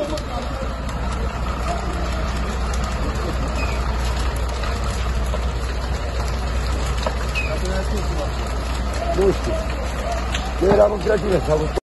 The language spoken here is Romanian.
Nu știu. Eu eram în grădină, s-a văzut.